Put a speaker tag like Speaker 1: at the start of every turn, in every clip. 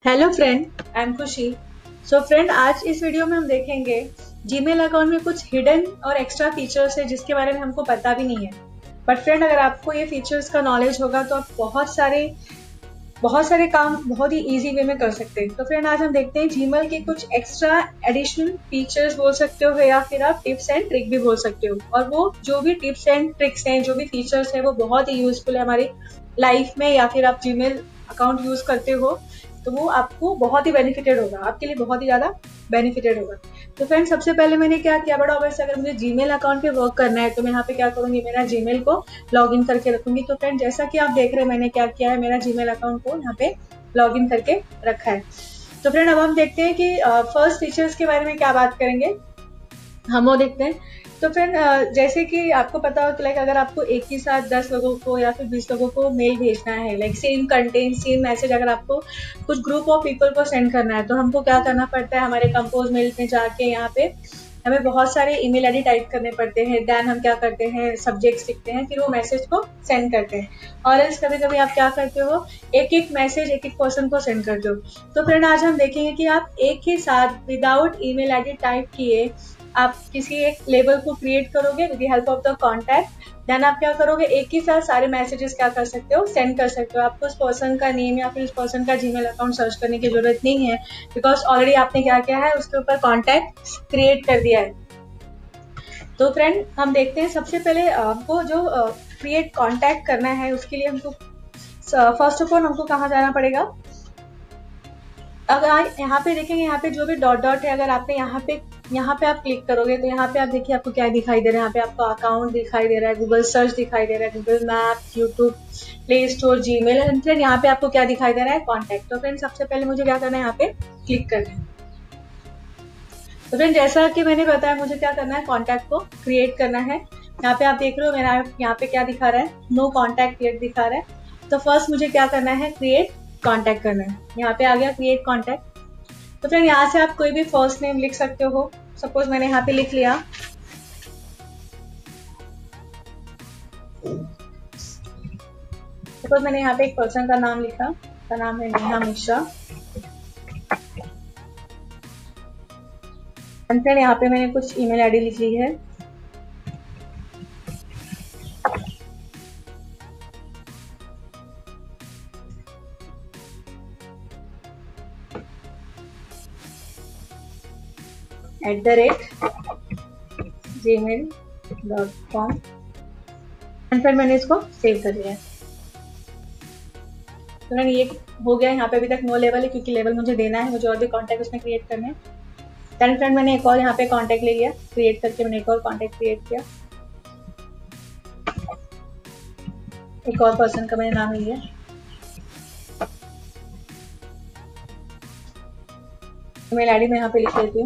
Speaker 1: Hello friend, I am खुशी। So friend, आज इस वीडियो में हम देखेंगे जीमेल अकाउंट में कुछ हिडन और एक्स्ट्रा फीचर्स है जिसके बारे में हमको पता भी नहीं है। बट फ्रेंड, अगर आपको ये फीचर्स का नॉलेज होगा तो आप बहुत सारे काम बहुत ही इजी वे में कर सकते हैं। तो फ्रेंड, आज हम देखते हैं जीमेल के कुछ एक्स्ट्रा एडिशनल फीचर्स बोल सकते हो या फिर आप टिप्स एंड ट्रिक भी बोल सकते हो। और वो जो भी टिप्स एंड ट्रिक्स हैं, जो भी फीचर्स हैं, वो बहुत ही यूजफुल है हमारी लाइफ में, या फिर आप जीमेल अकाउंट यूज करते हो तो वो आपको बहुत ही बेनिफिटेड होगा, आपके लिए बहुत ही ज्यादा बेनिफिटेड होगा। तो फ्रेंड, सबसे पहले मैंने क्या किया, बड़ा ऑब्वियस, अगर मुझे जीमेल अकाउंट पे वर्क करना है तो मैं यहाँ पे क्या करूंगी, मेरा जीमेल को लॉग इन करके रखूंगी। तो फ्रेंड, जैसा कि आप देख रहे हैं, मैंने क्या किया है, मेरा जीमेल अकाउंट को यहाँ पे लॉग इन करके रखा है। तो फ्रेंड, अब हम देखते हैं कि फर्स्ट फीचर्स के बारे में क्या बात करेंगे, हम वो देखते हैं। तो फ्रेंड, जैसे कि आपको पता हो कि लाइक अगर आपको एक ही साथ 10 लोगों को या फिर 20 लोगों को मेल भेजना है, like same content same message, अगर आपको कुछ ग्रुप ऑफ पीपल को सेंड करना है तो हमको क्या करना पड़ता है, हमारे कंपोज मेल में जाके यहाँ पे हमें बहुत सारे ईमेल आईडी टाइप करने पड़ते हैं। देन हम क्या करते हैं, सब्जेक्ट्स लिखते हैं, फिर वो मैसेज को सेंड करते हैं। और इस कभी कभी आप क्या करते हो, एक एक मैसेज एक एक पर्सन को सेंड करते हो। तो फ्रेंड, आज हम देखेंगे कि आप एक ही साथ विदाउट ईमेल आईडी टाइप किए आप किसी एक लेबल को क्रिएट करोगे with the help of the contact. Then आप क्या करोगे, एक ही साथ सारे मैसेजेस क्या कर सकते हो, सेंड कर सकते हो। आपको उस पर्सन का नेम या फिर उस पर्सन का जीमेल अकाउंट सर्च करने की जरूरत नहीं है, बिकॉज ऑलरेडी आपने क्या किया है, उसके ऊपर कॉन्टैक्ट क्रिएट कर दिया है। तो फ्रेंड, हम देखते हैं, सबसे पहले हमको जो क्रिएट कॉन्टैक्ट करना है उसके लिए हमको फर्स्ट ऑफ ऑल हमको कहाँ जाना पड़ेगा। अगर आप यहाँ पे देखेंगे, यहाँ पे जो भी डॉट डॉट है, अगर आपने यहाँ पे आप क्लिक करोगे तो यहाँ पे आप देखिए आपको क्या दिखाई दे रहा है, यहाँ पे आपको अकाउंट दिखाई दे रहा है, गूगल सर्च दिखाई दे रहा है, Google map, YouTube, play store, Gmail, and friend यहाँ पे आपको क्या दिखाई दे रहा है, कॉन्टैक्ट। तो फ्रेंड, सबसे पहले मुझे क्या करना है, यहाँ पे क्लिक करना है। तो फ्रेंड, जैसा कि मैंने बताया, मुझे क्या करना है, कॉन्टैक्ट को क्रिएट करना है। यहाँ पे आप देख रहे हो मेरा यहाँ पे क्या दिखा रहा है, नो कॉन्टैक्ट येट दिखा रहा है। तो फर्स्ट मुझे क्या करना है, क्रिएट कॉन्टैक्ट करना है। यहाँ पे आ गया क्रिएट कॉन्टैक्ट। तो फ्रेंड, यहाँ से आप कोई भी फर्स्ट नेम लिख सकते हो। सपोज मैंने यहाँ पे लिख लिया, सपोज मैंने यहाँ पे एक पर्सन का नाम लिखा, का नाम है नेहा मिश्रा। फ्रेंड, यहाँ पे मैंने कुछ ईमेल आईडी लिख ली है। @gmail.com। फिर मैंने इसको सेव कर लिया। तो मैंने ये हो गया, यहाँ पे अभी तक नो लेवल है क्योंकि लेवल मुझे देना है, मुझे और भी कॉन्टैक्ट उसमें क्रिएट करने हैं। देन फ्रेंड, मैंने एक और यहाँ पे कॉन्टैक्ट ले लिया, क्रिएट करके मैंने एक और कॉन्टैक्ट क्रिएट किया, एक और पर्सन का मैंने नाम लिया। ईमेल आईडी मैं यहाँ पे लिख लेती हूँ।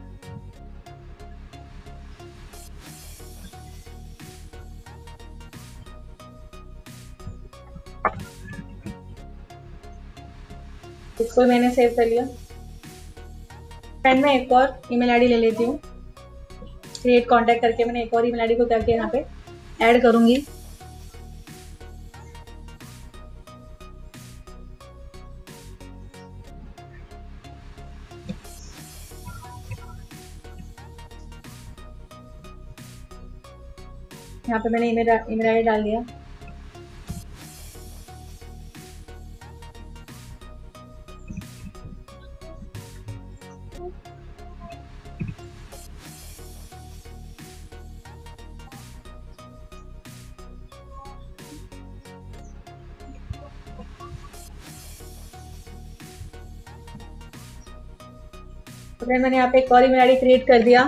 Speaker 1: इसको मैंने सेव कर लिया। फ्रेंड, मैं एक और ईमेल आईडी ले लेती हूँ, क्रिएट कॉन्टैक्ट करके मैंने एक और ईमेल आईडी को क्या किया, यहाँ पे ऐड करूंगी। यहाँ पे मैंने ईमेल आईडी डाल दिया। तो फिर मैंने यहाँ पे एक और ईमेल आईडी क्रिएट कर दिया।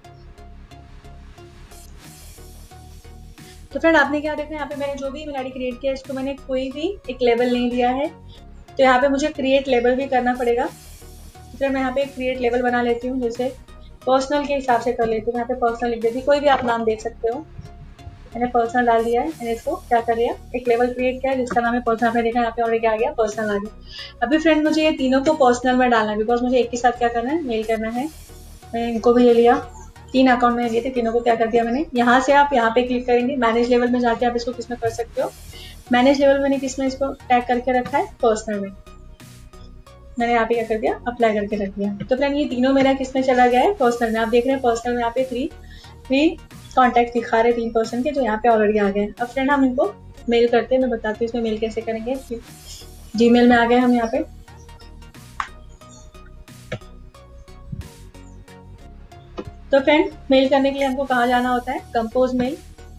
Speaker 1: तो फ्रेंड, आपने क्या देखा, यहाँ पे मैंने जो भी ईमेल आईडी क्रिएट किया इसको मैंने कोई भी एक लेबल नहीं दिया है। तो यहाँ पे मुझे क्रिएट लेबल भी करना पड़ेगा। तो फिर मैं यहाँ पे क्रिएट लेबल बना लेती हूँ, जैसे पर्सनल के हिसाब से कर लेती हूँ। यहाँ पे पर्सनल लिख देती हूँ, कोई भी आप नाम देख सकते हो। मैंने पर्सनल डाल दिया है, मैंने इसको क्या कर लिया, एक लेवल क्रिएट किया जिसका नाम है पर्सनल। आपने देखा यहाँ पे ऑलरेडी आ गया, पर्सनल आ गया। अभी फ्रेंड, मुझे ये तीनों को पर्सनल में डालना है, बिकॉज मुझे एक के साथ क्या करना है, मेल करना है। मैंने इनको भी ले लिया, 3 अकाउंट में लिए थे, तीनों को क्या कर दिया मैंने। यहाँ से आप यहाँ पे क्लिक करेंगे, मैनेज लेवल में जाके आप इसको किसमें कर सकते हो, मैनेज लेवल मैंने किसमें इसको टैग करके रखा है, पर्सनल में। मैंने यहाँ पे क्या कर दिया, अप्लाई करके रख दिया। तो फ्रेंड ये तीनों मेरा किसमें चला गया है, पर्सनल में। आप देख रहे हैं पर्सनल में यहाँ पे थ्री कॉन्टैक्ट दिखा रहे 3% के, जो यहाँ पे ऑलरेडी आ गए। अब फ्रेंड हम इनको मेल करते हैं, मैं बताती हूँ इसमें मेल कैसे करेंगे। जीमेल में आ गए हम यहाँ पे। तो फ्रेंड मेल करने के लिए हमको कहाँ जाना होता है, कंपोज मेल।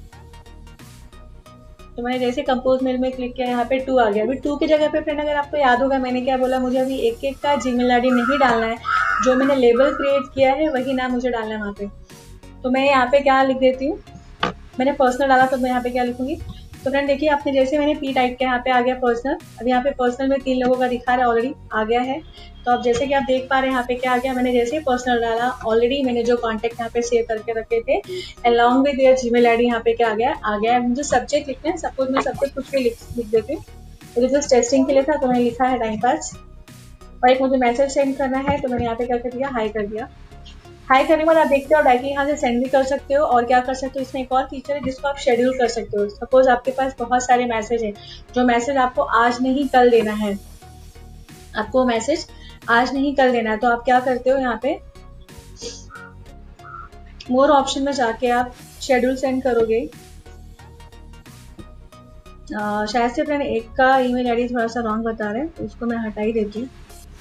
Speaker 1: तो मैंने जैसे कंपोज मेल में क्लिक किया, यहाँ पे 2 आ गया। अभी 2 की जगह पे फ्रेंड अगर आपको याद होगा मैंने क्या बोला, मुझे अभी एक एक का जीमेल आईडी नहीं डालना है, जो मैंने लेबल क्रिएट किया है वही नाम मुझे डालना है वहाँ पे। तो मैं यहाँ पे क्या लिख देती हूँ, मैंने पर्सनल डाला तो मैं यहाँ पे क्या लिखूंगी। तो फ्रेंड देखिए आपने जैसे मैंने पी टाइप किया, यहाँ पे आ गया पर्सनल। अब यहाँ पे पर्सनल में 3 लोगों का दिखा रहा है, ऑलरेडी आ गया है। तो अब जैसे कि आप देख पा रहे हैं यहाँ पे क्या आ गया, मैंने जैसे ही पर्सनल डाला, ऑलरेडी मैंने जो कॉन्टेक्ट यहाँ पे सेव करके रखे थे along with their Gmail ID, यहाँ पे क्या आ गया। मुझे सब्जेक्ट लिखना है, सपोज मैं सब्जेक्ट कुछ भी लिख देती हूँ। तो जस्ट टेस्टिंग के लिए था तो मैंने लिखा है टाइम पास। और एक मुझे मैसेज सेंड करना है, तो मैंने यहाँ पे क्या कर दिया, हाई कर दिया। हाई करने के बाद आप देखते हो डायरेक्टली यहाँ से सेंड भी कर सकते हो, और क्या कर सकते हो, इसमें एक और फीचर है जिसको आप शेड्यूल कर सकते हो। सपोज आपके पास बहुत सारे मैसेज है, जो मैसेज आपको आज नहीं कल देना है, आपको मैसेज आज नहीं कल देना है, तो आप क्या करते हो, यहाँ पे मोर ऑप्शन में जाके आप शेड्यूल सेंड करोगे। शायद से फ्रेंड एक का ईमेल आईडी थोड़ा सा रॉन्ग बता रहे हैं, तो उसको मैं हटा ही देती हूँ।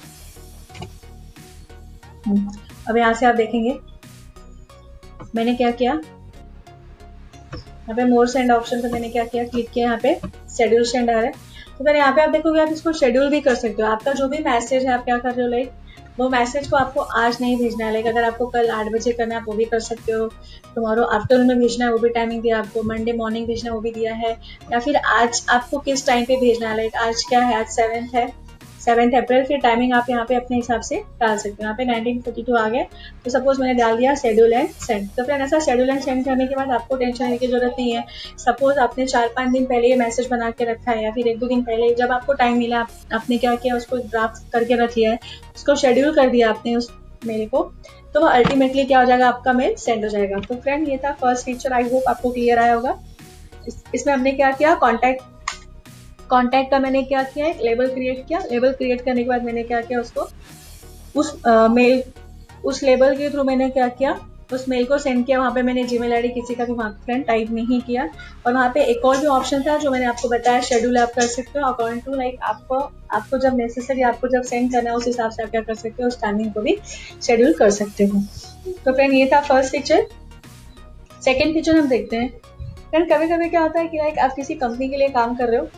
Speaker 1: अब यहाँ से आप देखेंगे मैंने क्या किया, यहाँ पे मोर सेंड ऑप्शन पे मैंने क्या किया, क्लिक किया, यहाँ पे शेड्यूल सेंड आ रहा है। तो फिर यहाँ पे आप देखोगे आप इसको शेड्यूल भी कर सकते हो। आपका जो भी मैसेज है आप क्या कर रहे हो, लाइक वो मैसेज को आपको आज नहीं भेजना है, लाइक अगर आपको कल 8 बजे करना है आप वो भी कर सकते हो, टुमारो आफ्टरनून में भेजना है वो भी टाइमिंग दिया आपको, मंडे मॉर्निंग भेजना है वो भी दिया है, या फिर आज आपको किस टाइम पे भेजना है, लाइक आज क्या है, आज 7 अप्रैल, फिर टाइमिंग आप यहाँ पे अपने हिसाब से डाल सकते हो। यहाँ पे 1942 आ गया, तो सपोज मैंने डाल दिया शेड्यूल एंड सेंड। तो फ्रेंड ऐसा शेड्यूल एंड सेंड करने के बाद आपको टेंशन लेने की जरूरत नहीं है। सपोज आपने 4-5 दिन पहले ये मैसेज बना के रखा है, या फिर 1-2 दिन पहले जब आपको टाइम मिला आपने क्या किया, उसको ड्राफ्ट करके रख लिया है, उसको शेड्यूल कर दिया आपने उस मेल को, तो वो अल्टीमेटली क्या हो जाएगा, आपका मेल सेंड हो जाएगा। तो फ्रेंड ये था फर्स्ट फीचर, आई होप आपको क्लियर आया होगा। इसमें हमने क्या किया, कॉन्टैक्ट का मैंने क्या किया, एक लेबल क्रिएट किया। लेबल क्रिएट करने के बाद मैंने क्या किया, उसको उस लेबल के थ्रू मैंने क्या किया, उस मेल को सेंड किया। वहाँ पे मैंने जीमेल आईडी किसी का भी वहाँ फ्रेंड टाइप नहीं किया। और वहाँ पे एक और भी ऑप्शन था जो मैंने आपको बताया, शेड्यूल आप कर सकते हो अकॉर्डिंग टू लाइक आपको जब नेसेसरी, आपको जब सेंड करना है उस हिसाब से आप क्या कर सकते हो, उस टाइमिंग को भी शेड्यूल कर सकते हो। तो फ्रेंड ये था फर्स्ट फीचर। सेकेंड फीचर हम देखते हैं। फ्रेंड कभी कभी क्या होता है कि लाइक आप किसी कंपनी के लिए काम कर रहे हो,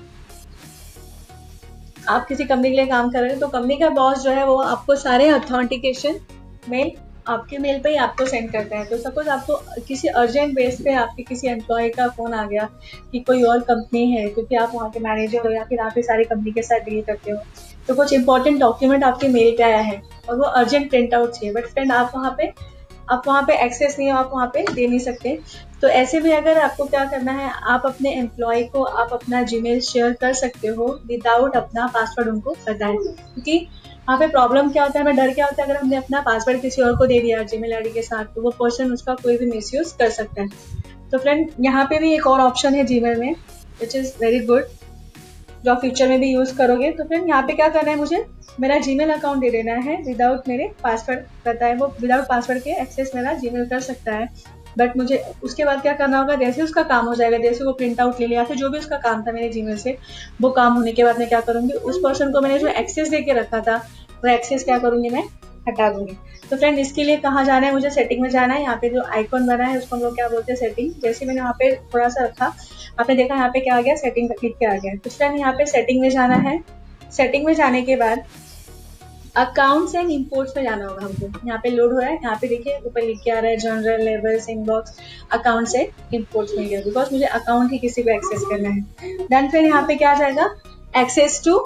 Speaker 1: तो कंपनी का बॉस जो है वो आपको सारे ऑथेंटिकेशन मेल आपके मेल पे ही आपको सेंड करता है। तो सपोज आपको किसी अर्जेंट बेस पे आपके किसी एम्प्लॉय का फोन आ गया कि कोई और कंपनी है, क्योंकि आप वहाँ के मैनेजर हो या फिर आप ही सारी कंपनी के साथ डील करते हो, तो कुछ इंपॉर्टेंट डॉक्यूमेंट आपके मेल पे आया है और वो अर्जेंट प्रिंट आउट चाहिए, बट फ्रेंड आप वहाँ पे एक्सेस नहीं हो, आप वहाँ पे दे नहीं सकते। तो ऐसे में अगर आपको क्या करना है, आप अपने एम्प्लॉय को आप अपना जीमेल शेयर कर सकते हो विदाउट अपना पासवर्ड उनको बताएं। क्योंकि वहाँ पे प्रॉब्लम क्या होता है, हमें डर क्या होता है, अगर हमने अपना पासवर्ड किसी और को दे दिया जीमेल आईडी के साथ, तो वो पर्सन उसका कोई भी मिसयूज कर सकता है। तो फ्रेंड यहाँ पे भी एक और ऑप्शन है जीमेल में विच इज़ वेरी गुड, जो आप फ्यूचर में भी यूज करोगे। तो फ्रेंड यहाँ पे क्या करना है, मुझे मेरा जीमेल अकाउंट दे देना है विदाउट मेरे पासवर्ड बताए, वो विदाउट पासवर्ड के एक्सेस मेरा जीमेल कर सकता है। बट मुझे उसके बाद क्या करना होगा, जैसे उसका काम हो जाएगा, जैसे वो प्रिंट आउट ले लिया फिर जो भी उसका काम था मेरे जीमेल से, वो काम होने के बाद मैं क्या करूंगी, उस पर्सन को मैंने जो एक्सेस दे के रखा था वो एक्सेस क्या करूंगी, मैं हटा दूंगी। तो फ्रेंड इसके लिए कहाँ जाना है, मुझे सेटिंग में जाना है। यहाँ पे जो आइकॉन बना है उसको हम लोग क्या बोलते हैं, सेटिंग। जैसे मैंने वहाँ पे थोड़ा सा रखा, आपने देखा यहाँ पे क्या आ गया, सेटिंग क्लिक के आ गया। तो फ्रेंड यहाँ पे सेटिंग में जाना है। सेटिंग में जाने के बाद अकाउंट्स एंड इंपोर्ट्स में जाना होगा हमको। यहाँ पे लोड हो रहा है, यहाँ पे देखिए ऊपर लिख के आ रहा है general, labels, inbox, accounts and imports में गया, बिकॉज मुझे अकाउंट ही किसी को एक्सेस करना है। देन फिर यहाँ पे क्या आ जाएगा, एक्सेस यू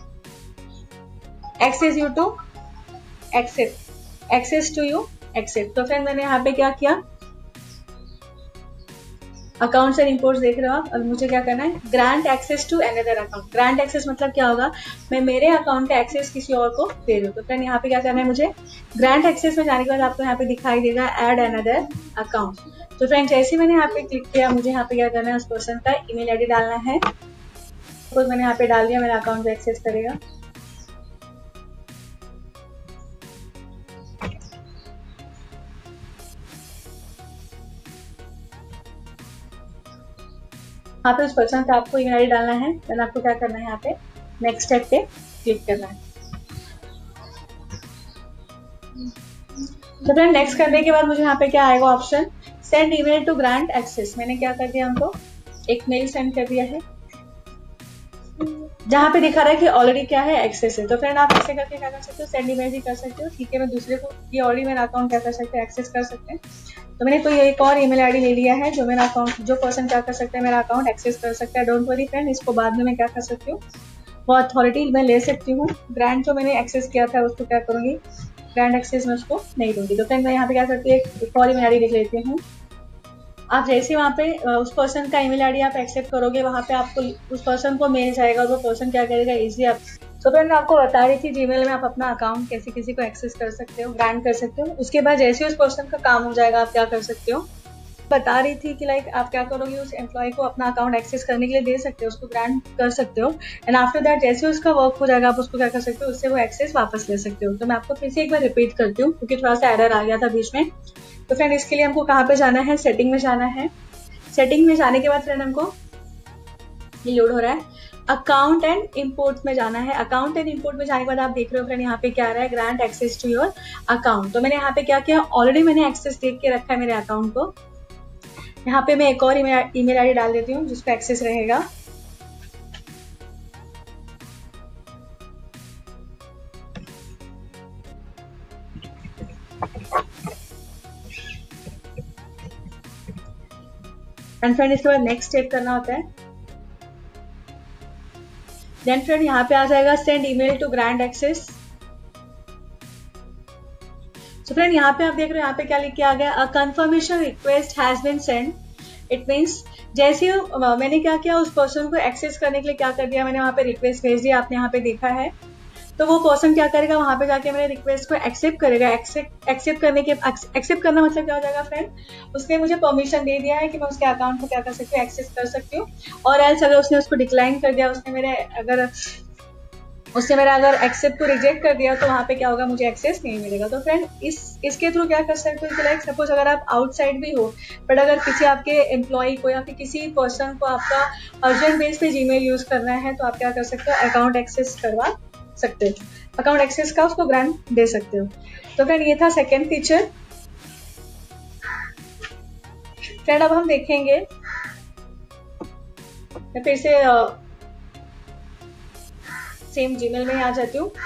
Speaker 1: एक्सेप्ट। तो फ्रेंड मैंने यहाँ पे क्या किया, अकाउंट्स एंड इंपोर्ट्स देख रहे हो आप। अब मुझे क्या करना है, grant access to another account. Grant access मतलब क्या होगा, मैं मेरे अकाउंट का एक्सेस किसी और को दे दूँ। तो फ्रेंड यहाँ पे क्या करना है, मुझे ग्रांट एक्सेस में जाने के बाद आपको यहाँ पे दिखाई देगा ऐड अनदर अकाउंट। तो फ्रेंड जैसे मैंने यहाँ पे क्लिक किया, मुझे यहाँ पे क्या करना है, उस पर्सन का ईमेल आईडी डालना है। सपोज मैंने यहाँ पे डाल दिया, मेरा अकाउंट को एक्सेस करेगा। यहाँ पे उस पर्सन का आपको ईमेल आईडी डालना है, देन आपको क्या करना है, यहाँ पे नेक्स्ट स्टेप पे क्लिक करना है। तो फ्रेंड नेक्स्ट करने के बाद मुझे यहाँ पे क्या आएगा option, send email to grant access. मैंने क्या कर दिया, हमको एक मेल सेंड कर दिया है जहाँ पे दिखा रहा है कि ऑलरेडी क्या है, एक्सेस है। तो फ्रेंड आप ऐसे करके क्या कर सकते हो, सेंड ईमेल भी कर सकते हो। ठीक है, मैं दूसरे को ये ऑलरेडी मेरा अकाउंट क्या कर सकते हैं, एक्सेस कर सकते हैं। तो मैंने कोई एक और ईमेल आईडी ले लिया है जो मेरा अकाउंट, जो पर्सन क्या कर सकता है, मेरा अकाउंट एक्सेस कर सकता है। डोंट वरी फ्रेंड, इसको बाद में मैं क्या कर सकती हूँ, वो अथॉरिटी मैं ले सकती हूँ। ग्रांट जो मैंने एक्सेस किया था उसको क्या करूंगी, ग्रांट एक्सेस में उसको नहीं दूंगी। तो फ्रेंड मैं यहाँ पे क्या करती हूँ, एक और ईमेल आईडी लिख लेती हूँ। आप जैसे वहाँ पे उस पर्सन का ईमेल आईडी आप एक्सेप्ट करोगे, वहाँ पे आपको उस पर्सन को मेल जाएगा और वो पर्सन क्या करेगा, इजी आप। तो फ्रेंड मैं आपको बता रही थी जीमेल में आप अपना अकाउंट कैसे किसी को एक्सेस कर सकते हो, ग्रांट कर सकते हो। उसके बाद जैसे उस पर्सन का काम हो जाएगा आप क्या कर सकते हो, बता रही थी कि लाइक आप क्या करोगे, उस एम्प्लॉय को अपना अकाउंट एक्सेस करने के लिए दे सकते हो, उसको ग्रांट कर सकते हो। एंड आफ्टर दैट जैसे उसका वर्क हो जाएगा आप उसको क्या कर सकते हो, उससे वो एक्सेस वापस ले सकते हो। तो मैं आपको फिर से एक बार रिपीट करती हूँ क्योंकि थोड़ा सा एरर आ गया था बीच में। तो फ्रेंड इसके लिए हमको कहाँ पे जाना है, सेटिंग में जाना है। सेटिंग में जाने के बाद फ्रेंड हमको ये लोड हो रहा है, अकाउंट एंड इंपोर्ट में जाना है। अकाउंट एंड इंपोर्ट में जाने के बाद आप देख रहे हो फ्रेंड यहाँ पे क्या आ रहा है, grant access to your account. तो मैंने यहाँ पे क्या किया, ऑलरेडी मैंने एक्सेस देख के रखा है मेरे अकाउंट को। यहाँ पे मैं एक और ईमेल आईडी डाल देती हूँ जिसको एक्सेस रहेगा। एंड फ्रेंड इसके बाद नेक्स्ट स्टेप करना होता है। देन फ्रेंड यहाँ पे आ जाएगा send email to grant access. तो फ्रेंड यहाँ पे आप देख रहे हो यहाँ पे क्या लिख के आ गया, a confirmation request has been send. It means जैसे मैंने क्या किया, उस पर्सन को एक्सेस करने के लिए क्या कर दिया, मैंने वहाँ पे रिक्वेस्ट भेज दिया, आपने यहाँ पे देखा है। तो वो पर्सन क्या करेगा, वहां पे जाके मेरे रिक्वेस्ट को एक्सेप्ट करेगा। एक्सेप्ट करने के, एक्सेप्ट करना मतलब क्या हो जाएगा फ्रेंड, उसने मुझे परमिशन दे दिया है कि मैं उसके अकाउंट को क्या कर सकती हूँ, एक्सेस कर सकती हूँ। और एल्स अगर उसने उसको डिक्लाइन कर दिया, उसने मेरा अगर एक्सेप्ट को रिजेक्ट कर दिया, तो वहां पे क्या होगा, मुझे एक्सेस नहीं मिलेगा। तो फ्रेंड इसके थ्रू क्या कर सकते हो कि लाइक सपोज अगर आप आउटसाइड भी हो, बट अगर किसी आपके एम्प्लॉय को या फिर किसी पर्सन को आपका अर्जेंट बेस पे जीमेल यूज करना है, तो आप क्या कर सकते हो, अकाउंट एक्सेस करवा सकते हो, अकाउंट एक्सेस का उसको ग्रांट दे सकते हो। तो फ्रेंड ये था सेकेंड फीचर। फ्रेंड अब हम देखेंगे, मैं फिर से सेम जीमेल में आ जाती हूँ।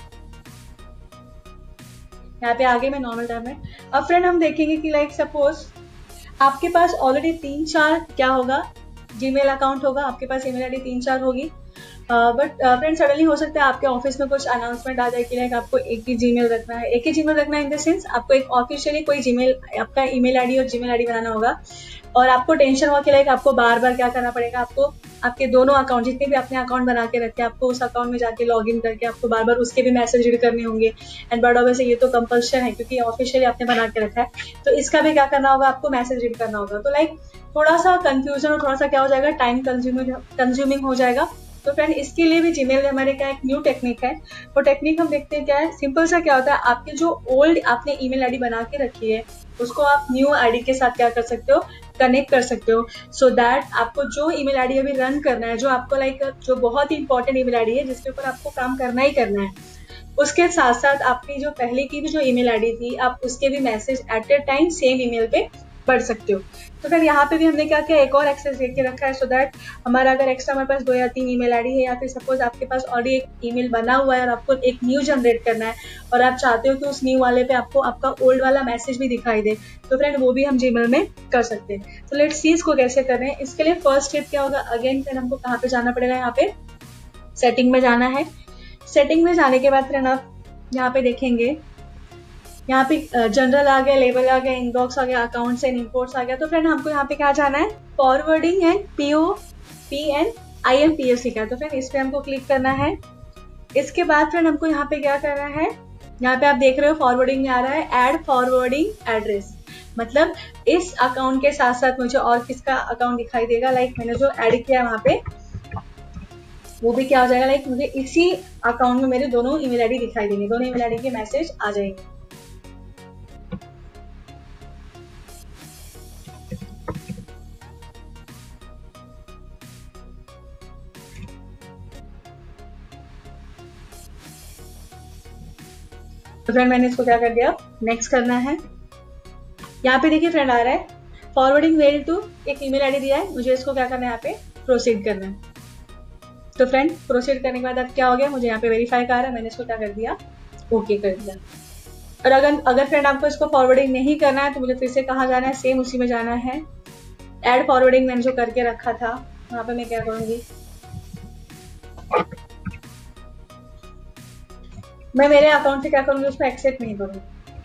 Speaker 1: यहाँ पे आगे मैं नॉर्मल टाइम में। अब फ्रेंड हम देखेंगे कि लाइक सपोज आपके पास ऑलरेडी 3-4 क्या होगा, जीमेल अकाउंट होगा, आपके पास ईमेल आईडी 3-4 होगी। बट फ्रेंड सडनली हो सकता है आपके ऑफिस में कुछ अनाउंसमेंट आ जाए कि लाइक आपको एक ही जीमेल रखना है। एक ही जीमेल रखना है इन द सेंस आपको एक ऑफिशियली कोई जीमेल, आपका ईमेल आईडी और जीमेल आईडी बनाना होगा। और आपको टेंशन हुआ कि लाइक आपको बार बार क्या करना पड़ेगा, आपको आपके दोनों अकाउंट, जितने भी अपने अकाउंट बना के रखे, आपको उस अकाउंट में जाके लॉग इन करके आपको बार बार उसके भी मैसेज रीड करने होंगे। एंड बट ऑब्वियसली ये तो कंपल्शन है क्योंकि ऑफिशियली आपने बना के रखा है, तो इसका भी क्या करना होगा, आपको मैसेज रीड करना होगा। तो लाइक थोड़ा सा कंफ्यूजन और थोड़ा सा क्या हो जाएगा, टाइम कंज्यूमिंग हो जाएगा। तो फ्रेंड इसके लिए भी जीमेल में हमारे क्या एक न्यू टेक्निक है। वो टेक्निक हम देखते हैं क्या है, सिंपल सा क्या होता है, आपकी जो ओल्ड आपने ईमेल आईडी बना के रखी है उसको आप न्यू आईडी के साथ क्या कर सकते हो, कनेक्ट कर सकते हो। सो दैट आपको जो ईमेल आईडी अभी रन करना है, जो आपको लाइक जो बहुत ही इंपॉर्टेंट ईमेल आईडी है जिसके ऊपर आपको काम करना ही करना है, उसके साथ साथ आपकी जो पहले की भी जो ईमेल आईडी थी, आप उसके भी message at a time same email पे पढ़ सकते हो। तो फिर यहाँ पे भी हमने क्या किया, एक और एक्सेस दे के रखा है सो दैट हमारा अगर एक्स्ट्रा हमारे पास 2 या 3 ईमेल आईडी है, या फिर सपोज आपके पास ऑलरेडी एक ईमेल बना हुआ है और आपको एक न्यू जनरेट करना है और आप चाहते हो कि उस न्यू वाले पे आपको आपका ओल्ड वाला मैसेज भी दिखाई दे, तो फ्रेंड वो भी हम जीमेल में कर सकते हैं। तो लेट्स सी इसको कैसे कर रहे हैं। इसके लिए फर्स्ट स्टेप क्या होगा, अगेन फिर हमको कहाँ पे जाना पड़ेगा, यहाँ पे सेटिंग में जाना है। सेटिंग में जाने के बाद फ्रेंड आप यहाँ पे देखेंगे, यहाँ पे जनरल आ गया, लेवल आ गया, इनबॉक्स आ गया, अकाउंट्स एंड इंपोर्ट्स आ गया। तो फ्रेंड हमको यहाँ पे क्या जाना है, forwarding and POP and IMPS लिखा है। तो फ्रेंड इस पे हमको क्लिक करना है। इसके बाद फ्रेंड हमको यहाँ पे क्या करना है, यहाँ पे आप देख रहे हो फॉरवर्डिंग में आ रहा है ऐड फॉरवर्डिंग एड्रेस, मतलब इस अकाउंट के साथ साथ मुझे और किसका अकाउंट दिखाई देगा, लाइक मैंने जो ऐड किया है वहाँ पे वो भी क्या हो जाएगा, लाइक मुझे इसी अकाउंट में मेरे दोनों ईमेल आईडी दिखाई देंगे, दोनों ईमेल आईडी के मैसेज आ जाएंगे। तो फ्रेंड मैंने इसको क्या कर दिया, नेक्स्ट करना है। यहाँ पे देखिए फ्रेंड आ रहा है फॉरवर्डिंग मेल टू, एक ईमेल आईडी दिया है, मुझे इसको क्या करना है, यहाँ पे प्रोसीड करना है। तो फ्रेंड प्रोसीड करने के बाद अब क्या हो गया, मुझे यहाँ पे वेरीफाई का आ रहा है, मैंने इसको क्या कर दिया, ओके कर दिया। और अगर फ्रेंड आपको इसको फॉरवर्डिंग नहीं करना है तो मुझे फिर से कहाँ जाना है, सेम उसी में जाना है। एड फॉरवर्डिंग मैंने जो करके रखा था वहां पे मैं क्या करूंगी, मैं मेरे अकाउंट से क्या करूंगी, उसको एक्सेप्ट नहीं करूंगी।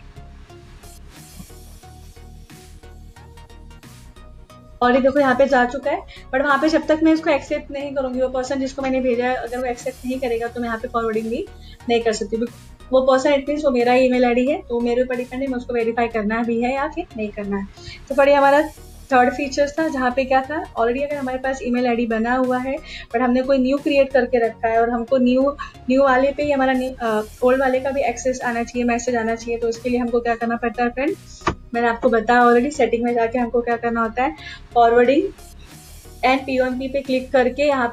Speaker 1: और ये देखो यहाँ पे जा चुका है, बट वहां पे जब तक मैं इसको एक्सेप्ट नहीं करूंगी, वो पर्सन जिसको मैंने भेजा है अगर वो एक्सेप्ट नहीं करेगा तो मैं यहाँ पे फॉरवर्डिंग भी नहीं कर सकती। वो पर्सन इट मीन्स वो मेरा ईमेल आईडी है, तो मेरे ऊपर डिपेंड है मैं उसको वेरीफाई करना भी है या फिर नहीं करना है। तो फिर हमारा थर्ड फीचर्स था, जहाँ पे क्या था, ऑलरेडी अगर हमारे पास ईमेल आईडी बना हुआ है बट हमने कोई न्यू क्रिएट करके रखा है और हमको न्यू वाले पे ही हमारा ओल्ड वाले का भी एक्सेस आना चाहिए, मैसेज आना चाहिए, तो उसके लिए हमको क्या करना पड़ता है फ्रेंड, मैंने आपको बताया ऑलरेडी, सेटिंग में जाके हमको क्या करना होता है, फॉरवर्डिंग एंड पीओएमपी पे क्लिक करके यहाँ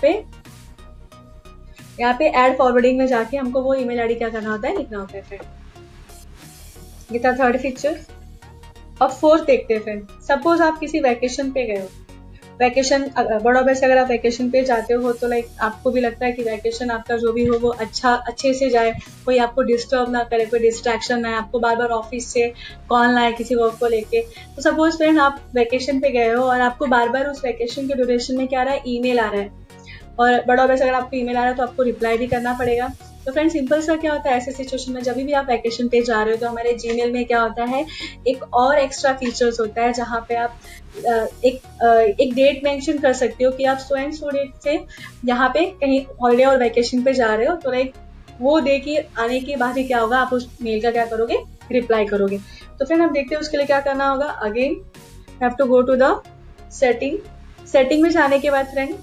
Speaker 1: पे ऐड फॉरवर्डिंग में जाके हमको वो ईमेल आईडी क्या करना होता है, लिखना होता है फ्रेंड। ये था थर्ड फीचर। अब फोर्थ देखते हैं फ्रेंड। सपोज आप किसी वैकेशन पे गए हो, वैकेशन बड़ा वैसे अगर आप वैकेशन पे जाते हो तो लाइक आपको भी लगता है कि वैकेशन आपका जो भी हो वो अच्छे से जाए, कोई आपको डिस्टर्ब ना करे, कोई डिस्ट्रैक्शन ना है, आपको बार बार ऑफिस से कॉल ना आए किसी वर्क को लेके। तो सपोज फ्रेंड आप वैकेशन पे गए हो और आपको बार बार उस वैकेशन के ड्यूरेशन में क्या आ रहा है, ईमेल आ रहा है, और बड़ा वैसे अगर आपको ईमेल आ रहा है तो आपको रिप्लाई भी करना पड़ेगा। तो फ्रेंड सिंपल सा क्या होता है ऐसे सिचुएशन में, जब भी आप वैकेशन पे जा रहे हो तो हमारे जीमेल में क्या होता है, एक और एक्स्ट्रा फीचर्स होता है जहाँ पे आप एक डेट मेंशन कर सकते हो कि आप सो एंड सो डेट से यहाँ पे कहीं हॉलिडे और वैकेशन पे जा रहे हो, तो लाइक वो डे की आने के बाद ही क्या होगा, आप उस मेल का क्या करोगे, रिप्लाई करोगे। तो फ्रेंड आप देखते हैं उसके लिए क्या करना होगा, again have to go to the setting में जाने के बाद फ्रेंड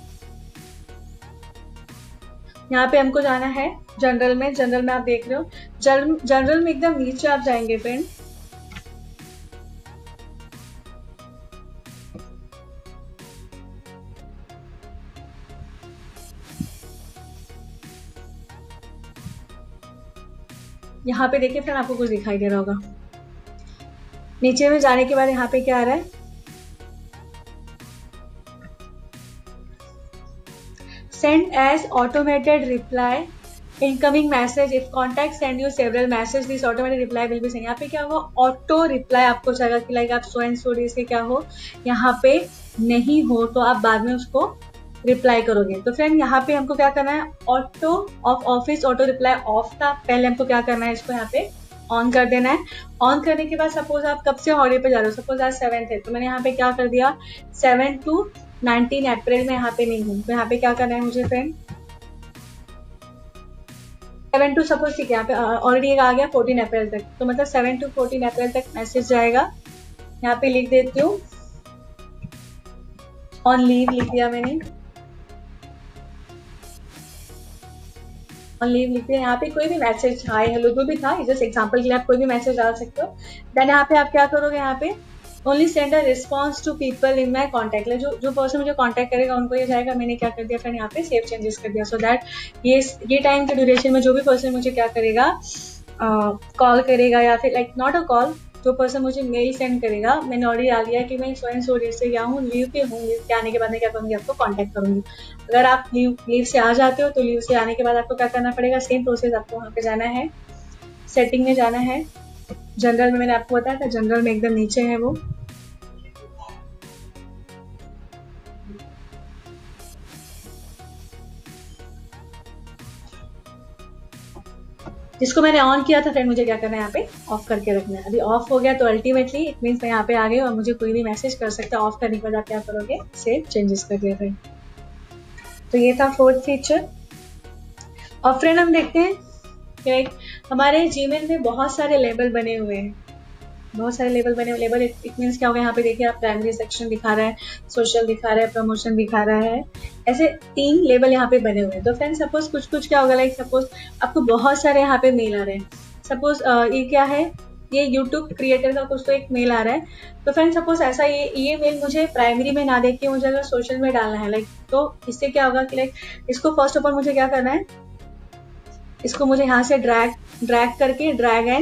Speaker 1: यहाँ पे हमको जाना है जनरल में आप देख रहे हो, जनरल में एकदम नीचे आप जाएंगे फ्रेंड, यहाँ पे देखिए फ्रेंड आपको कुछ दिखाई दे रहा होगा। नीचे में जाने के बाद यहाँ पे क्या आ रहा है, send as automated reply incoming message if contact send you several message this automatic reply will be sent। यहाँ पे क्या होगा, ऑटो रिप्लाई आपको चाहेगा कि लाइक आप सो एंड सो डेज के क्या हो, यहाँ पे नहीं हो तो आप बाद में उसको रिप्लाई करोगे। तो फ्रेंड यहाँ पे हमको क्या करना है, out of office auto reply off था, पहले हमको क्या करना है, इसको यहाँ पे ऑन कर देना है। ऑन करने के बाद सपोज आप कब से हॉलिडे पे जा रहे हो, सपोज आज 7th है, तो मैंने यहाँ पे क्या कर दिया, 7 to 19 अप्रैल में यहाँ पे नहीं हूँ, तो यहाँ पे क्या करना है मुझे फ्रेंड, 7 to सपोज ठीक है यहाँ पे ऑलरेडी आ गया 14 अप्रैल तक, तो मतलब 7 to 14 अप्रैल तक मैसेज जाएगा। यहाँ पे लिख देती हूँ ऑन लीव, लिख दिया मैंने, ऑन लीव लिख दिया। यहाँ पे कोई भी मैसेज हाय हेलो जो भी था, जस्ट एग्जांपल के लिए आप कोई भी मैसेज डाल सकते हो। देन यहाँ पे आप क्या करोगे, यहाँ पे only send a response to people in my contact, जो पर्सन मुझे कॉन्टैक्ट करेगा उनको ये जाएगा। मैंने क्या कर दिया फ्रेंड, यहाँ पे सेव चेंजेस कर दिया, सो दैट ये टाइम के ड्यूरेशन में जो भी पर्सन मुझे क्या करेगा, कॉल करेगा या फिर लाइक नॉट अ कॉल, जो पर्सन मुझे मेल सेंड करेगा, मैंने ऑलरेडी डाल दिया कि मैं सो एंड सो डेज से गया हूँ, लीव पे हूँ, लीव के आने के बाद मैं क्या करूँगी, आपको कॉन्टैक्ट करूँगी। अगर आप लीव से आ जाते हो तो लीव से आने के बाद आपको क्या करना पड़ेगा, सेम प्रोसेस, आपको वहाँ पे जाना है, सेटिंग में जाना है, जनरल में मैंने आपको बताया था, जनरल में एकदम नीचे है वो, जिसको मैंने ऑन किया था फ्रेंड, मुझे क्या करना है, यहाँ पे ऑफ करके रखना है। अभी ऑफ हो गया तो अल्टीमेटली इट मीन्स मैं यहाँ पे आ गई और मुझे कोई भी मैसेज कर सकता है। ऑफ करने के बाद आप क्या करोगे, सेव चेंजेस कर दिया फ्रेंड। तो ये था फोर्थ फीचर। और फ्रेंड हम देखते हैं कि हमारे जीमेल में बहुत सारे लेबल बने हुए हैं, बहुत सारे लेबल बने हुए। लेबल इट मीन्स क्या होगा, यहाँ पे देखिए आप प्राइमरी सेक्शन दिखा रहा है, सोशल दिखा रहा है, प्रमोशन दिखा रहा है, ऐसे 3 लेबल यहाँ पे बने हुए हैं। तो फ्रेंड सपोज कुछ क्या होगा, लाइक सपोज आपको बहुत सारे यहाँ पे मेल आ रहे हैं, सपोज ये क्या है, ये यूट्यूब क्रिएटर का कुछ तो एक मेल आ रहा है। तो फ्रेंड सपोज ऐसा ये मेल मुझे प्राइमरी में ना देख के मुझे अगर सोशल में डालना है, लाइक तो इससे क्या होगा कि लाइक इसको फर्स्ट ऑफ ऑल मुझे क्या करना है, इसको मुझे यहाँ से ड्रैग करके ड्रैग एंड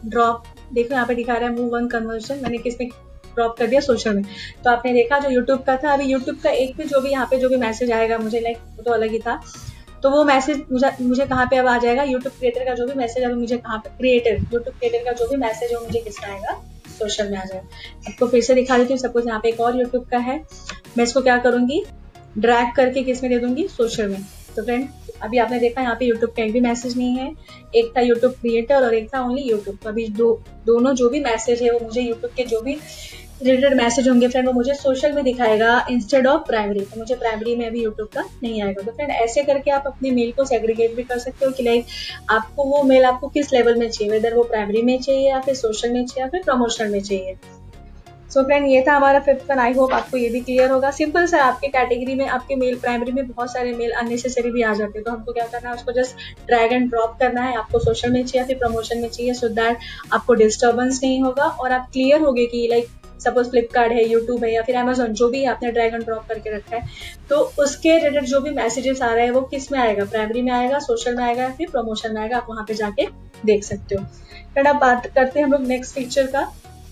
Speaker 1: ड्रॉप, देखो यहाँ पे दिखा रहा है मूव वन कन्वर्जन, मैंने किसमें ड्रॉप कर दिया, सोशल में। तो आपने देखा जो यूट्यूब का था, अभी यूट्यूब का एक भी जो भी यहाँ पे जो भी मैसेज आएगा मुझे, लाइक वो तो अलग ही था, तो वो मैसेज मुझे कहाँ पे अब आ जाएगा, यूट्यूब क्रिएटर का जो भी मैसेज अभी मुझे कहाँ पे, यूट्यूब क्रिएटर का जो भी मैसेज हो मुझे किसमें आएगा, सोशल में आ जाएगा। आपको फिर से दिखा देती हूँ, सपोज यहाँ पे एक और यूट्यूब का है, मैं इसको क्या करूंगी, ड्रैग करके किसमें दे दूंगी, सोशल में। तो फ्रेंड अभी आपने देखा यहाँ पे यूट्यूब का एक भी मैसेज नहीं है, एक था यूट्यूब क्रिएटर और एक था ओनली यूट्यूब। तो अभी दोनों जो भी मैसेज है वो मुझे यूट्यूब के जो भी रिलेटेड मैसेज होंगे फ्रेंड वो मुझे सोशल में दिखाएगा इंस्टेड ऑफ प्राइमरी। तो मुझे प्राइमरी में अभी यूट्यूब का नहीं आएगा। तो फ्रेंड ऐसे करके आप अपने मेल को सेग्रीगेट भी कर सकते हो कि लाइक आपको वो मेल आपको किस लेवल में चाहिए, वेदर वो प्राइमरी में चाहिए या फिर सोशल में चाहिए या फिर प्रमोशनल में चाहिए। सो फ्रेंड ये था हमारा 5th वन, आई होप आपको ये भी क्लियर होगा। सिंपल सा, आपके कैटेगरी में आपके मेल प्राइमरी में बहुत सारे मेल अननेसेसरी भी आ जाते हैं, तो हमको क्या करना है, उसको जस्ट ड्रैग एंड ड्रॉप करना है, आपको सोशल में चाहिए या फिर प्रमोशन में चाहिए, सो दैट आपको डिस्टर्बेंस नहीं होगा और आप क्लियर होगे कि लाइक सपोज फ्लिपकार्ट है, यूट्यूब है या फिर अमेजोन, जो भी आपने ड्रैग एंड ड्रॉप करके रखा है, तो उसके रिलेटेड जो भी मैसेजेस आ रहे हैं वो किस में आएगा, प्राइमरी में आएगा, सोशल में आएगा या फिर प्रमोशन में आएगा, आप वहां पे जाके देख सकते हो। फ्रेंड अब बात करते हैं हम लोग नेक्स्ट फीचर का,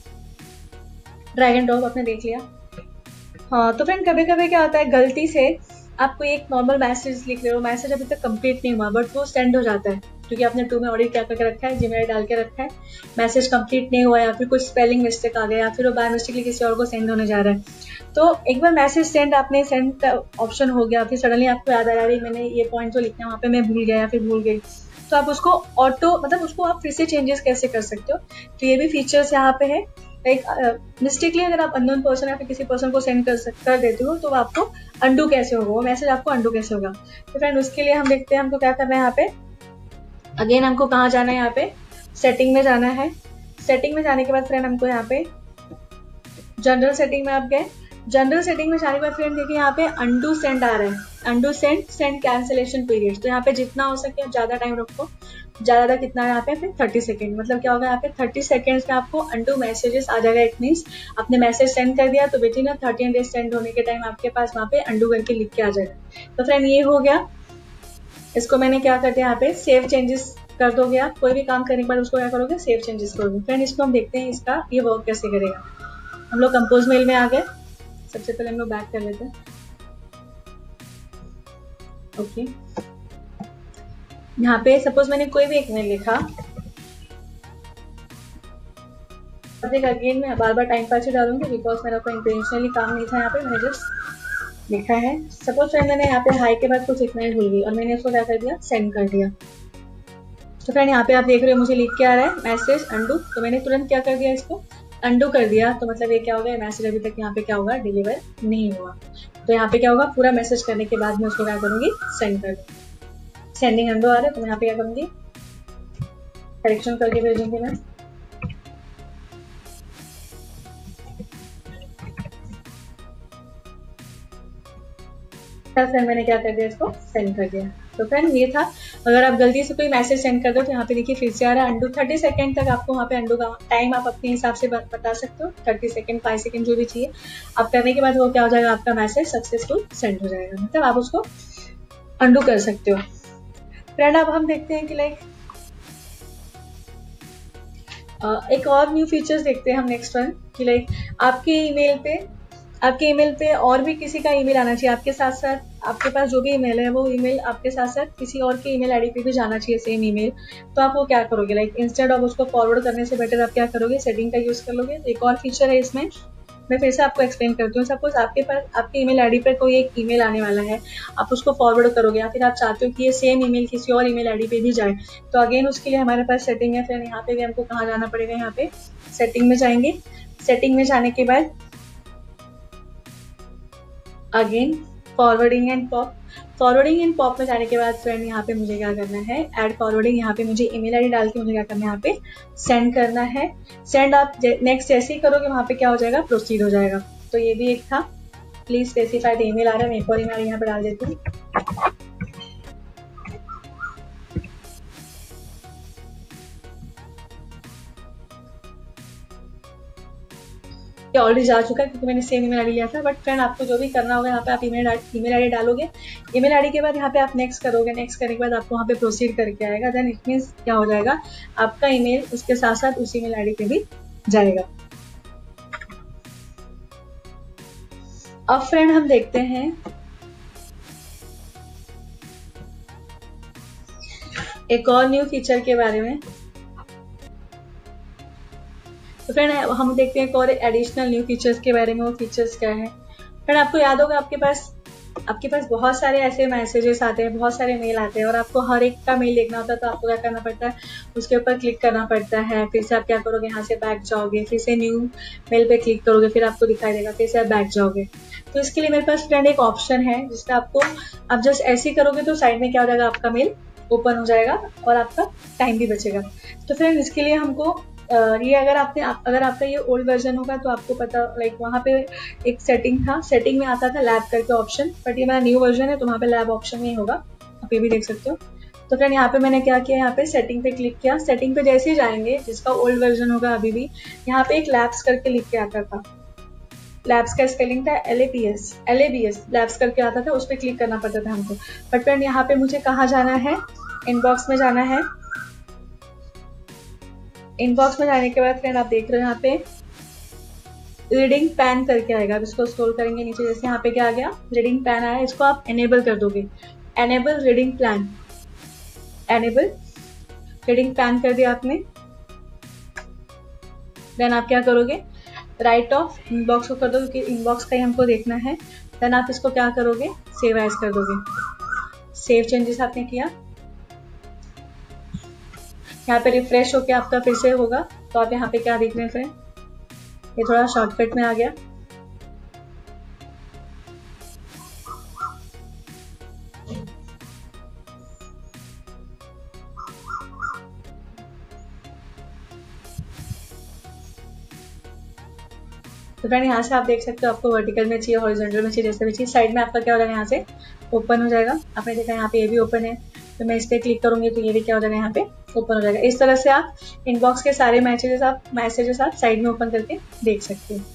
Speaker 1: ड्रैग एंड ड्रॉप आपने देख लिया। हाँ तो फ्रेंड कभी कभी क्या होता है, गलती से आप कोई एक नॉर्मल मैसेज लिख रहे हो, मैसेज अभी तक कंप्लीट नहीं हुआ बट वो सेंड हो जाता है, क्योंकि आपने टू में ऑडिट क्या करके रखा है, जीमेल डाल के रखा है, मैसेज कंप्लीट नहीं हुआ या फिर कुछ स्पेलिंग मिस्टेक आ गया या फिर वो बाय मिस्टेकली किसी और को सेंड होने जा रहा है। तो एक बार मैसेज सेंड, आपने सेंड ऑप्शन हो गया, फिर सडनली आपको याद आ रहा है मैंने ये पॉइंट तो लिखना है वहाँ पे मैं भूल गया या फिर भूल गई, तो आप उसको ऑटो मतलब उसको आप फिर से चेंजेस कैसे कर सकते हो। तो ये भी फीचर्स यहाँ पे है, लाइक मिस्टेकली अगर आप अननोन पर्सन या फिर किसी पर्सन को सेंड कर देते हो तो आपको अंडू कैसे होगा, वो मैसेज आपको अंडू कैसे होगा। तो फ्रेंड उसके लिए हम देखते हैं हमको क्या करना है, यहाँ पे अगेन हमको कहाँ जाना है, यहाँ पे सेटिंग में जाना है। सेटिंग में जाने के बाद फ्रेंड हमको यहाँ पे जनरल सेटिंग में आप गए, जनरल सेटिंग में जाने के बाद फ्रेंड देखिए यहाँ पे अंडू सेंड आ रहा है, अंडू सेंड कैंसिलेशन पीरियड। तो यहाँ पे जितना हो सके आप ज्यादा टाइम रखो, ज्यादा कितना यहाँ पे फिर 30 सेकेंड, मतलब क्या होगा यहाँ पे 30 सेकेंड्स में आपको अंडू मैसेजेस आ जाएगा। इट मीन्स आपने मैसेज सेंड कर दिया तो विदिन 13 डेज सेंड होने के टाइम आपके पास वहाँ पे अंडू करके लिख के आ जाएगा। तो फ्रेंड ये हो गया, इसको मैंने क्या कर दिया, यहाँ पे सेव चेंजेस कर दोगे। आप कोई भी काम करने के बाद उसको क्या करोगे, सेव चेंजेस करोगे। फ्रेंड इसको हम देखते हैं इसका ये वर्क कैसे करेगा। हम लोग कंपोज मेल में आ गए, सबसे पहले हम लोग बैक कर लेते हैं। ओके यहाँ पे सपोज मैंने कोई भी एक मेल लिखा, अगेन मैं बार बार टाइम पास ही डालूंगी बिकॉज मेरा कोई इंटेंशनली काम नहीं था, यहाँ पे मैंने जस्ट लिखा है। सपोज फ्रेंड मैंने यहाँ पे हाई के बाद कुछ लिखना ही भूल गई और मैंने इसको क्या कर दिया, सेंड कर दिया। तो फ्रेंड यहाँ पे आप देख रहे हो मुझे लिख के आ रहा है मैसेज अंडू, तो मैंने तुरंत क्या कर दिया, इसको अंडू कर दिया। तो मतलब ये क्या होगा, मैसेज अभी तक यहाँ पे क्या होगा, डिलीवर नहीं हुआ। तो यहाँ पे क्या होगा, पूरा मैसेज करने के बाद मैं उसको क्या करूंगी, सेंड कर दूंगी। सेंडिंग अंडू आ रहा है तो मैं यहाँ पे क्या करूंगी, करेक्शन करके भेजूंगी मैं। फ्रेंड मैंने क्या कर दिया, इसको सेंड कर दिया। तो फ्रेंड ये था, अगर आप गलती से कोई मैसेज सेंड कर दो तो यहाँ पे देखिए फिर से आ रहा है अंडू। 30 सेकंड तक आपको वहाँ पे अंडू का टाइम आप अपने हिसाब से बता सकते हो, 30 सेकंड 5 सेकंड जो भी चाहिए आप करने के बाद वो क्या हो जाएगा, आपका मैसेज सक्सेसफुल सेंड हो जाएगा, मतलब आप उसको अंडू कर सकते हो। फ्रेंड अब हम देखते हैं कि लाइक एक और न्यू फीचर्स देखते हैं हम नेक्स्ट वन, कि लाइक आपके ईमेल पे और भी किसी का ईमेल आना चाहिए, आपके साथ साथ आपके पास जो भी ईमेल है वो ईमेल आपके साथ साथ किसी और के ईमेल आईडी पे भी जाना चाहिए सेम ईमेल। तो आप वो क्या करोगे, लाइक इंस्टेड ऑफ उसको फॉरवर्ड करने से बेटर आप क्या करोगे, सेटिंग का यूज कर लोगे। एक और फीचर है इसमें, मैं फिर से आपको एक्सप्लेन करती हूँ। सपोज आपके पास आपके ईमेल आईडी पर कोई एक ईमेल आने वाला है, आप उसको फॉरवर्ड करोगे या फिर आप चाहते हो कि ये सेम ईमेल किसी और ईमेल आईडी पे भी जाए, तो अगेन उसके लिए हमारे पास सेटिंग है। फिर यहाँ पे भी हमको कहाँ जाना पड़ेगा, यहाँ पे सेटिंग में जाएंगे। सेटिंग में जाने के बाद अगेन फॉरवर्डिंग एंड पॉप में जाने के बाद फ्रेंड यहाँ पे मुझे क्या करना है, ऐड फॉरवर्डिंग। यहाँ पे मुझे ईमेल आईडी डाल के मुझे क्या करना है, यहाँ पे सेंड करना है। सेंड आप नेक्स्ट जैसे ही करोगे वहाँ पे क्या हो जाएगा, प्रोसीड हो जाएगा। तो ये भी एक था, प्लीज स्पेसिफाइड ईमेल आ रहा है, मैं एक और ईमेल यहाँ पे डाल देती हूँ। ऑलरेडी जा चुका है क्योंकि मैंने सेम ईमेल आईडी लिया था। बट फ्रेंड आपको जो भी करना होगा यहाँ पे आप ईमेल आईडी डालोगे, ईमेल आईडी के बाद यहाँ पे आप नेक्स्ट करोगे, नेक्स्ट करने के बाद आपको वहाँ पे प्रोसीड करके आएगा। देन इट मीन्स क्या हो जाएगा, आपका ईमेल उसके साथ साथ उस ईमेल आईडी पे भी जाएगा। अब फ्रेंड हम देखते हैं एक और न्यू फीचर के बारे में। तो फ्रेंड हम देखते हैं एक और एडिशनल न्यू फीचर्स के बारे में। वो फीचर्स क्या है फ्रेंड, आपको याद होगा आपके पास बहुत सारे ऐसे मैसेजेस आते हैं, बहुत सारे मेल आते हैं और आपको हर एक का मेल देखना होता है। तो आपको क्या करना पड़ता है, उसके ऊपर क्लिक करना पड़ता है, फिर से आप क्या करोगे, यहाँ से बैक जाओगे, फिर से न्यू मेल पे क्लिक करोगे, फिर आपको दिखाई देगा, फिर से आप बैक जाओगे। तो इसके लिए मेरे पास फ्रेंड एक ऑप्शन है जिसका आपको आप जस्ट ऐसे ही करोगे तो साइड में क्या हो जाएगा, आपका मेल ओपन हो जाएगा और आपका टाइम भी बचेगा। तो फ्रेंड इसके लिए हमको ये अगर आपका ये ओल्ड वर्जन होगा तो आपको पता लाइक वहाँ पे एक सेटिंग था, सेटिंग में आता था लैब करके ऑप्शन, बट ये मेरा न्यू वर्जन है तो वहाँ पे लैब ऑप्शन नहीं होगा, आप ये भी देख सकते हो। तो फ्रेंड यहाँ पे मैंने क्या किया, यहाँ पे सेटिंग पे क्लिक किया। सेटिंग पे जैसे ही जाएंगे, जिसका ओल्ड वर्जन होगा अभी भी, यहाँ पे एक लैब्स करके लिख के आता था। लैब्स का स्पेलिंग था LABS लैब्स करके आता था, उस पर क्लिक करना पड़ता था हमको। बट फ्रेंड यहाँ पे मुझे कहाँ जाना है, इनबॉक्स में जाना है। इनबॉक्स में जाने के बाद फ्रेंड आप देख रहे हो यहाँ पे रीडिंग पैन करके आएगा। अब इसको स्क्रॉल करेंगे नीचे, जैसे यहाँ पे क्या आ गया, रीडिंग पैन आया, इसको आप एनेबल कर दोगे। Enable reading plan, enable reading pane कर दिया आपने। देन आप क्या करोगे, राइट ऑफ इनबॉक्स को कर दो क्योंकि इनबॉक्स का ही हमको देखना है। देन आप इसको क्या करोगे, सेव एज कर दोगे। सेव चेंजेस आपने किया, यहाँ पे रिफ्रेश होके आपका फिर से होगा। तो आप यहाँ पे क्या देख रहे हैं फ्रेंड, ये थोड़ा शॉर्टकट में आ गया। तो फ्रेंड यहाँ से आप देख सकते हो, आपको वर्टिकल में चाहिए, हॉरिजॉन्टल में चाहिए, जैसे भी चाहिए। साइड में आपका क्या हो जाएगा, यहाँ से ओपन हो जाएगा। आपने देखा यहाँ पे ये भी ओपन है, तो मैं इस पर क्लिक करूंगी तो ये भी क्या हो जाएगा, यहाँ पे ओपन हो जाएगा। इस तरह से आप इनबॉक्स के सारे मैसेजेस आप साइड में ओपन करके देख सकते हो।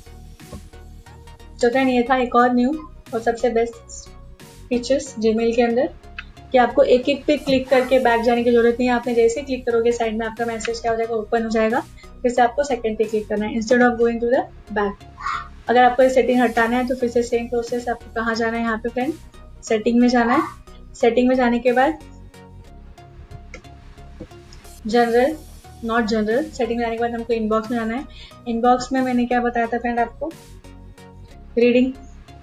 Speaker 1: तो फ्रेंड ये था एक और न्यू और सबसे बेस्ट फीचर्स जीमेल के अंदर, कि आपको एक एक पे क्लिक करके बैक जाने की जरूरत नहीं है। आपने जैसे क्लिक करोगे साइड में आपका मैसेज क्या हो जाएगा, ओपन हो जाएगा। फिर से आपको सेकंड पे क्लिक करना है instead of going to the back. अगर आपको ये सेटिंग हटाना है तो फिर से सेम प्रोसेस, आपको कहाँ जाना है, यहाँ पे फ्रेंड सेटिंग में जाना है। सेटिंग में जाने के बाद जनरल, नॉट जनरल, सेटिंग में जाने के बाद हमको इनबॉक्स में जाना है। इनबॉक्स में मैंने क्या बताया था फ्रेंड आपको, रीडिंग,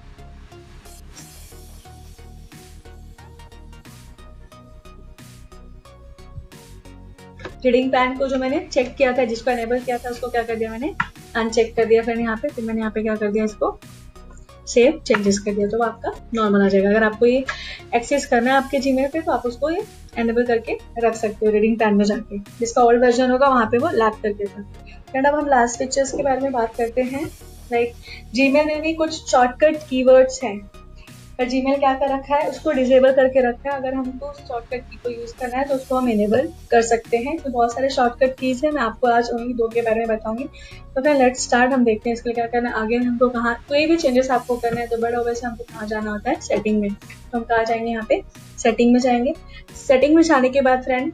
Speaker 1: रीडिंग पैन को जो मैंने चेक किया था, जिसको एनेबल किया था, उसको क्या कर दिया मैंने, अनचेक कर दिया फ्रेंड यहाँ पे। फिर मैंने यहाँ पे क्या कर दिया, इसको सेव चेंजेस कर दिया, तो आपका नॉर्मल आ जाएगा। अगर आपको ये एक्सेस करना है आपके जीमेल पे तो आप उसको ये एनेबल करके रख सकते हो रीडिंग पैन में जाके। जिसका ओल्ड वर्जन होगा वहाँ पे वो लैब करके था। फ्रेंड अब हम लास्ट फीचर्स के बारे में बात करते हैं। लाइक जीमेल में भी कुछ शॉर्टकट कीवर्ड्स हैं, पर जीमेल क्या कर रखा है, उसको डिसेबल करके रखा है। अगर हमको उस शॉर्टकट की को यूज करना है तो उसको हम इनेबल कर सकते हैं। तो बहुत सारे शॉर्टकट कीज है, मैं आपको आज उन्हीं दो के बारे में बताऊंगी। तो फिर लेट्स स्टार्ट, हम देखते हैं इसके लिए क्या करना है। आगे हमको कहाँ कोई भी चेंजेस आपको करना है तो बड़ा वैसे हमको कहाँ जाना होता है, सेटिंग में। तो हम कहाँ जाएंगे, यहाँ पे सेटिंग में जाएंगे। सेटिंग में जाने के बाद फ्रेंड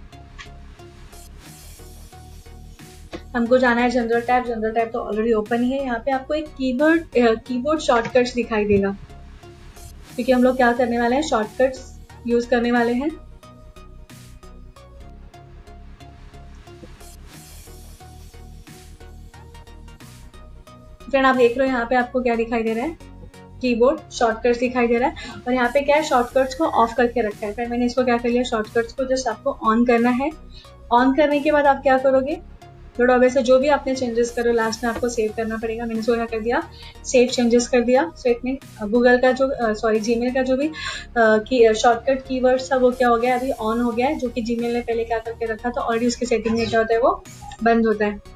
Speaker 1: हमको जाना है जनरल टैब। जनरल टैब तो ऑलरेडी ओपन ही है। यहाँ पे आपको एक कीबोर्ड शॉर्टकट्स दिखाई देगा, क्योंकि हम लोग क्या करने वाले हैं, शॉर्टकट्स यूज करने वाले हैं। फ्रेंड आप देख रहे हो यहाँ पे आपको क्या दिखाई दे रहा है, कीबोर्ड शॉर्टकट्स दिखाई दे रहा है। और यहाँ पे क्या है, शॉर्टकट्स को ऑफ करके रखा है। फ्रेंड मैंने इसको क्या कर लिया, शॉर्टकट्स को जस्ट आपको ऑन करना है। ऑन करने के बाद आप क्या करोगे, थोड़ा वैसे जो भी आपने चेंजेस करो लास्ट में आपको सेव करना पड़ेगा। मैंने इसको क्या कर दिया, सेव चेंजेस कर दिया। सो इट मीन गूगल का जो जीमेल का जो भी शॉर्टकट कीवर्ड्स था वो क्या हो गया, अभी ऑन हो गया है। जो कि जीमेल ने पहले क्या करके रखा था, ऑलरेडी उसकी सेटिंग में क्या होता है, वो बंद होता है।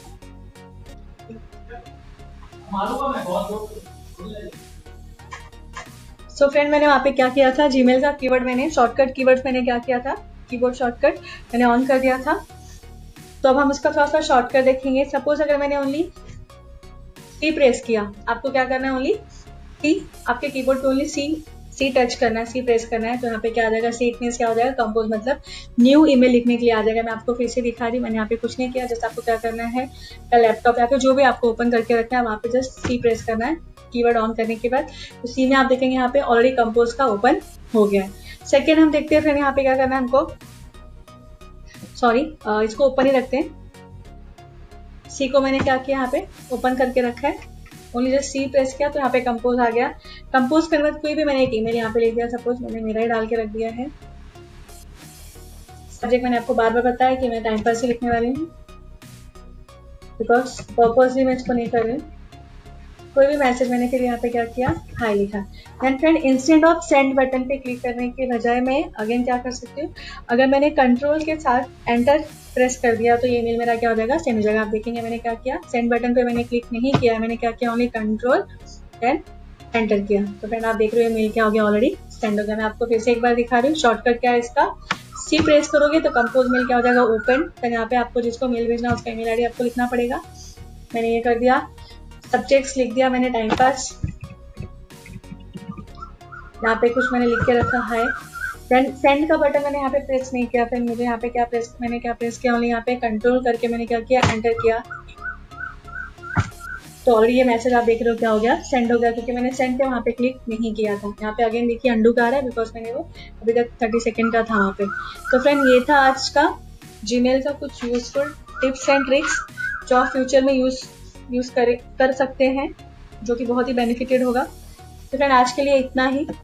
Speaker 1: सो फ्रेंड मैंने वहाँ पे क्या किया था, जीमेल का कीवर्ड मैंने शॉर्टकट कीवर्ड्स मैंने क्या किया था, कीबोर्ड शॉर्टकट मैंने ऑन कर दिया था। तो अब हम उसका थोड़ा सा शॉर्टकट देखेंगे। सपोज अगर मैंने ओनली सी प्रेस किया, आपको क्या करना है, ओनली सी, आपके कीबोर्ड पे ओनली सी टच करना है, सी प्रेस करना है। तो यहाँ पे क्या आ जाएगा, सी मीन्स क्या हो जाएगा, कंपोज मतलब न्यू ईमेल लिखने के लिए आ जाएगा। मैं आपको फिर से दिखा रही, मैंने यहाँ पे कुछ नहीं किया, जस्ट आपको क्या करना है, लैपटॉप या फिर जो भी आपको ओपन करके रखना है वहाँ पे जस्ट सी प्रेस करना है कीवर्ड ऑन करने के बाद। तो सी में आप देखेंगे यहाँ पे ऑलरेडी कंपोज का ओपन हो गया है। सेकेंड हम देखते हैं फिर यहाँ पे क्या करना है हमको, सॉरी इसको ओपन ही रखते हैं। सी को मैंने क्या किया, यहाँ पे ओपन करके रखा है, ओनली जस्ट सी प्रेस किया तो यहाँ पे कंपोज आ गया। कंपोज करने बाद कोई भी मैंने एक ईमेल यहाँ पे लिख दिया, सपोज मैंने मेरा ही डाल के रख दिया है। सब्जेक्ट मैंने आपको बार बार बताया कि मैं टाइम पास ही लिखने वाली हूँ, बिकॉज पर्पसली मैं इसको नहीं कर रही हूँ। कोई भी मैसेज मैंने फिर यहाँ पे क्या किया, हाई लिखा। Then friend instead of send button पे क्लिक करने के बजाय मैं अगेन क्या कर सकती हूँ, अगर मैंने कंट्रोल के साथ एंटर प्रेस कर दिया तो ये ईमेल मेरा क्या हो जाएगा, सेंड हो जाएगा। आप देखेंगे मैंने क्या किया, सेंड बटन पे मैंने क्लिक नहीं किया, मैंने क्या किया, ओनली कंट्रोल देन एंटर किया। तो फ्रेंड आप देख रहे हो मेल क्या हो गया, ऑलरेडी सेंड हो गया। मैं आपको फिर से एक बार दिखा रही हूँ, शॉर्टकट क्या है इसका, सी प्रेस करोगे तो कंपोज मेल क्या हो जाएगा, ओपन। फिर यहाँ पे आपको जिसको मेल भेजना है उसका ईमेल आईडी आपको लिखना पड़ेगा। मैंने ये कर दिया, सब्जेक्ट्स लिख दिया मैंने टाइम पास, यहाँ पे कुछ मैंने लिख के रखा है। देन सेंड का बटन मैंने यहाँ पे प्रेस नहीं किया, फिर मुझे यहाँ पे क्या प्रेस, मैंने क्या प्रेस किया, ओनली यहाँ पे कंट्रोल करके मैंने क्या किया, एंटर किया। तो ऑलरेडी ये मैसेज आप देख रहे हो क्या हो गया, सेंड हो गया, क्योंकि मैंने सेंड पे वहाँ पे क्लिक नहीं किया था। यहाँ पे अगेन देखिए अंडू का आ रहा है, बिकॉज मैंने वो अभी तक 30 सेकेंड का था वहाँ पे। तो फ्रेंड ये था आज का जीमेल का कुछ यूजफुल टिप्स एंड ट्रिक्स जो आप फ्यूचर में यूज कर सकते हैं, जो कि बहुत ही बेनिफिटेड होगा। तो फ्रेंड आज के लिए इतना ही।